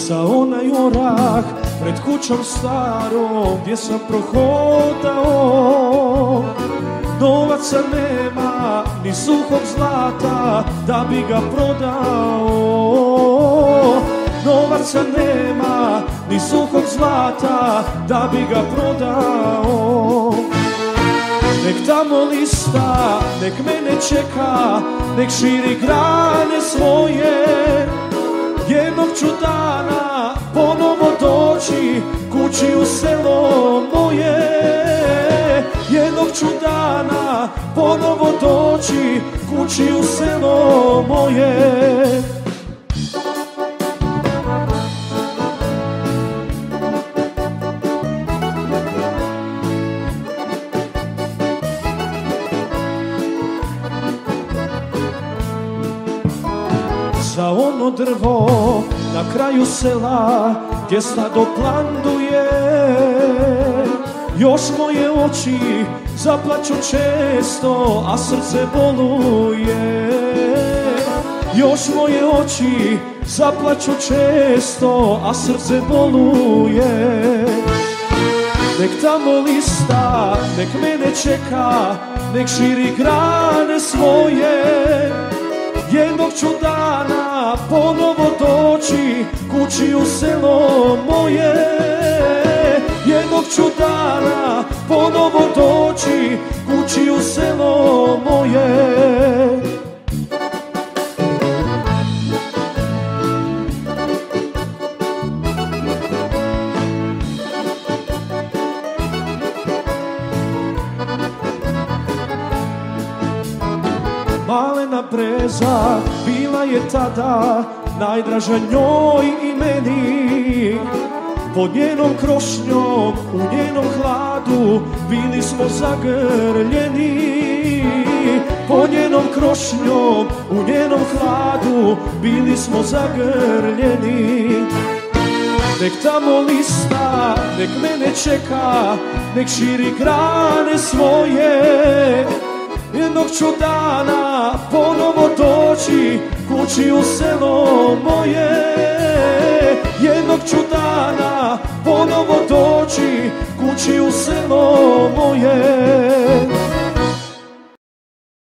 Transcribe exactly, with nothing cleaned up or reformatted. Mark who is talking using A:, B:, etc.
A: za onaj orah pred kućom starom gdje sam prohodao. Novaca nema, ni suhog zlata da bi ga prodao. Novaca nema, ni suhog zlata da bi ga prodao. Nek tamo lista, nek mene čeka, nek širi grane svoje. Jednog ću dana ponovo doći kući u selo moje. Jednog ću dana ponovo doći kući u selo moje. Za ono drvo na kraju sela gdje stado planduje, još moje oči zaplaću često, a srce boluje. Još moje oči zaplaću često, a srce boluje. Nek tamo lista, nek mene čeka, nek širi grane svoje. Jednog ću dana ponovo doći kući u selo moje. Jednog ću dana ponovo doći kući u selo moje. Malena breza bila je tada najdraža njoj i meni. Pod njenom krošnjom, u njenom hladu bili smo zagrljeni. Pod njenom krošnjom, u njenom hladu bili smo zagrljeni. Nek tamo lista, nek mene čeka, nek širi grane svoje. Jednog ću dana ponovo doći kući u selo moje. Jednog ću dana ponovo doći kući u selo moje.